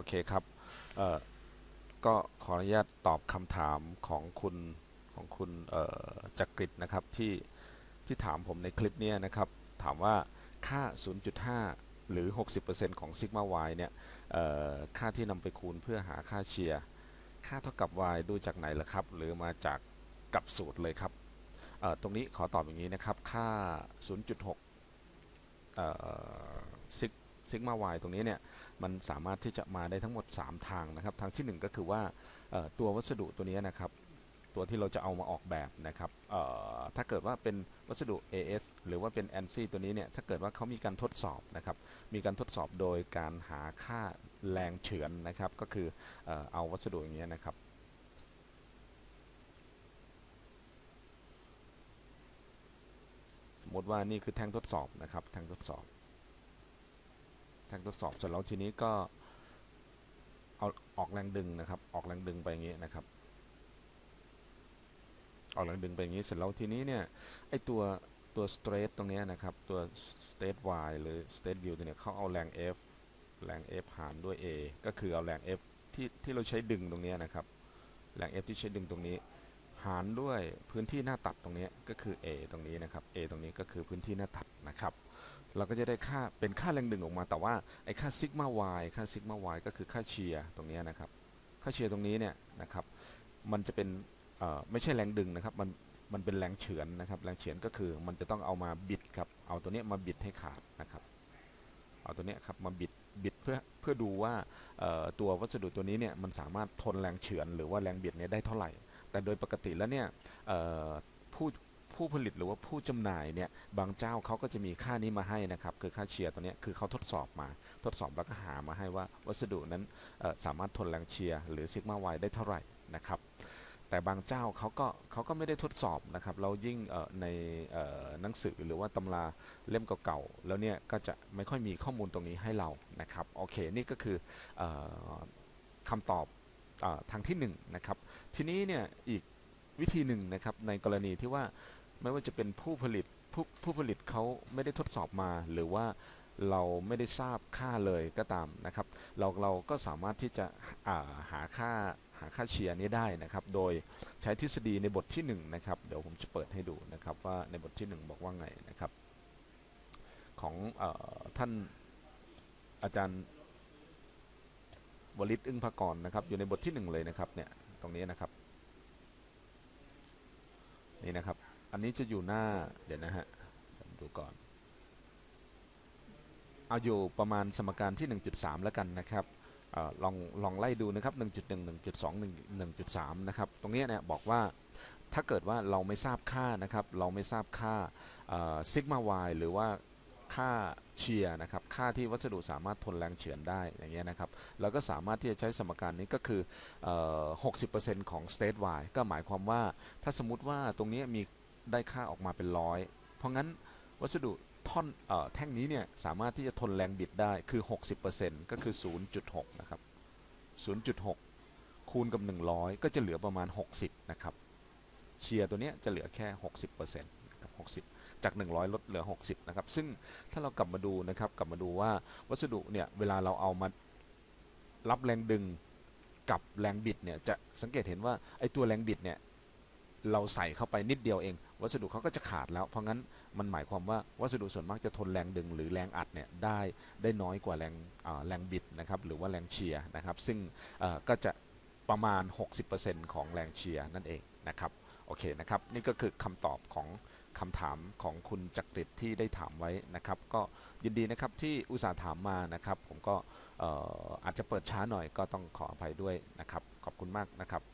เคครับเอ่อก็ขออนุญาตตอบคำถามของคุณจักริดนะครับที่ถามผมในคลิปเนี้ยนะครับถามว่าค่า 0.5 หรือ 60%ของซิกมา y เนี่ยค่าที่นำไปคูณเพื่อหาค่าเชียร์ค่าเท่ากับ y ดูจากไหนล่ะครับหรือมาจากกับสูตรเลยครับตรงนี้ขอตอบอย่างนี้นะครับค่า 0.6เอ่อซิกซิกมา y ตรงนี้เนี่ยมันสามารถที่จะมาได้ทั้งหมด3ทางนะครับทางที่1ก็คือว่าตัววัสดุตัวนี้นะครับตัวที่เราจะเอามาออกแบบนะครับถ้าเกิดว่าเป็นวัสดุ AS หรือว่าเป็น ANSI ตัวนี้เนี่ยถ้าเกิดว่าเขามีการทดสอบนะครับมีการทดสอบโดยการหาค่าแรงเฉือนนะครับก็คือเอาวัสดุอย่างเงี้ยนะครับสมมติว่านี่คือแท่งทดสอบนะครับแท่งทดสอบเสร็จแล้วทีนี้ก็เอาออกแรงดึงนะครับออกแรงดึงไปอย่างนี้นะครับ ออกแรงดึงไปอย่างนี้เสร็จแล้วทีนี้เนี่ยไอตัวสเตรทตรงนี้นะครับตัวสเตรท y หรือสเตรท u ตัวเนี้ยเขาเอาแรง F แรง F หารด้วย a ก็คือเอาแรง F ที่เราใช้ดึงตรงนี้นะครับแรง F ที่ใช้ดึงตรงนี้หารด้วยพื้นที่หน้าตัดตรงนี้ก็คือ a ตรงนี้นะครับ a ตรงนี้ก็คือพื้นที่หน้าตัดนะครับเราก็จะได้ค่าเป็นค่าแรงดึงออกมาแต่ว่าไอ้ค่าซิกมา y ค่าซิกมา y ก็คือค่าเชียร์ตรงนี้นะครับค่าเชียร์ตรงนี้เนี่ยนะครับมันจะเป็นไม่ใช่แรงดึงนะครับมันเป็นแรงเฉือนนะครับแรงเฉือนก็คือมันจะต้องเอามาบิดครับเอาตัวนี้มาบิดให้ขาดนะครับเอาตัวนี้ครับมาบิดเพื่อดูว่าตัววัสดุตัวนี้เนี่ยมันสามารถทนแรงเฉือนหรือว่าแรงบิดเนี่ยได้เท่าไหร่แต่โดยปกติแล้วเนี่ยผู้ผู้ผลิตหรือว่าผู้จำหน่ายเนี่ยบางเจ้าเขาก็จะมีค่านี้มาให้นะครับคือค่าเชียร์ตัวนี้คือเขาทดสอบมาทดสอบแล้วก็หามาให้ว่าวัสดุนั้นสามารถทนแรงเชียร์หรือซิกมา y ได้เท่าไหร่นะครับ แต่บางเจ้าเขาก็ไม่ได้ทดสอบนะครับเรายิ่งในหนังสือหรือว่าตำราเล่มเก่าๆแล้วเนี่ยก็จะไม่ค่อยมีข้อมูลตรงนี้ให้เรานะครับโอเคนี่ก็คือเอคำตอบทางที่1นงนะครับทีนี้เนี่ยอีกวิธีหนึ่งนะครับในกรณีที่ว่าไม่ว่าจะเป็นผู้ผลิตเขาไม่ได้ทดสอบมาหรือว่าเราไม่ได้ทราบค่าเลยก็ตามนะครับเราก็สามารถที่จะหาค่าเชียร์นี้ได้นะครับโดยใช้ทฤษฎีในบทที่1นะครับเดี๋ยวผมจะเปิดให้ดูนะครับว่าในบทที่1บอกว่าไงนะครับของท่านอาจารย์วลิตอึ้งภกรนะครับอยู่ในบทที่1เลยนะครับเนี่ยตรงนี้นะครับนี่นะครับอันนี้จะอยู่หน้าเดี๋ยวนะฮะดูก่อนเอาอยู่ประมาณสมการที่1.3แล้วกันนะครับลองไล่ดูนะครับ1.1 1.2 1.3นะครับตรงนี้เนี่ยบอกว่า ถ้าเกิดว่าเราไม่ทราบค่านะครับเราไม่ทราบค่าซิกมา y หรือว่าค่าเชียร์นะครับค่าที่วัสดุสามารถทนแรงเฉือนได้อย่างเงี้ยนะครับเราก็สามารถที่จะใช้สมการนี้ก็คือ60%ของ state y ก็หมายความว่าถ้าสมมติว่าตรงนี้มีได้ค่าออกมาเป็นร้อยเพราะงั้นวัสดุท่อนแท่งนี้เนี่ยสามารถที่จะทนแรงบิดได้คือ60%ก็คือ 0.6 นะครับ 0.6 คูณกับ100ก็จะเหลือประมาณ60นะครับเชียร์ตัวนี้จะเหลือแค่60%นะครับ60จาก100ลดเหลือ60นะครับซึ่งถ้าเรากลับมาดูนะครับกลับมาดูว่าวัสดุเนี่ยเวลาเราเอามารับแรงดึงกับแรงบิดเนี่ยจะสังเกตเห็นว่าไอ้ตัวแรงบิดเนี่ยเราใส่เข้าไปนิดเดียวเองวัสดุเขาก็จะขาดแล้วเพราะงั้นมันหมายความว่าวัสดุส่วนมากจะทนแรงดึงหรือแรงอัดเนี่ยได้น้อยกว่าแรงบิดนะครับหรือว่าแรงเชียร์นะครับซึ่งก็จะประมาณ60%ของแรงเชียร์นั่นเองนะครับโอเคนะครับนี่ก็คือคำตอบของคำถามของคุณจักริดที่ได้ถามไว้นะครับก็ยินดีนะครับที่อุตส่าห์ถามมานะครับผมก็อาจจะเปิดช้าหน่อยก็ต้องขออภัยด้วยนะครับขอบคุณมากนะครับ